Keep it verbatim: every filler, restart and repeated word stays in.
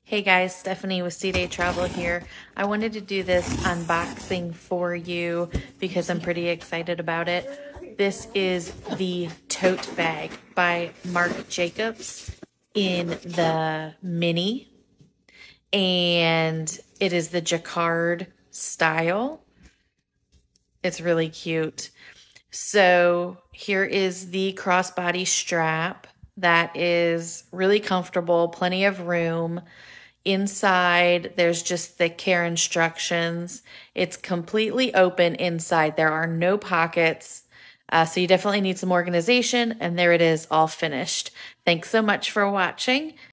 Hey guys, Stephanie with C Day Travel here. I wanted to do this unboxing for you because I'm pretty excited about it. This is the tote bag by Marc Jacobs in the mini, and it is the Jaquard style. It's really cute. So here is the crossbody strap that is really comfortable, plenty of room. Inside, there's just the care instructions. It's completely open inside. There are no pockets. Uh, so you definitely need some organization. And there it is, all finished. Thanks so much for watching.